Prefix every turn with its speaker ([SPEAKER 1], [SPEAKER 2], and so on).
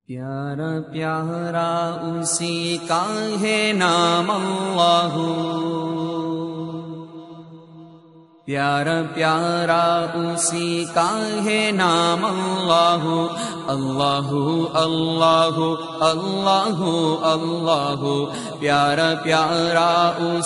[SPEAKER 1] प्यारा प्यारा उसी का है नाम अल्लाह, प्यारा प्यारा उसी का है नाम अल्लाह। अल्लाह अल्लाह अल्लाह अल्लाह, प्यारा प्यारा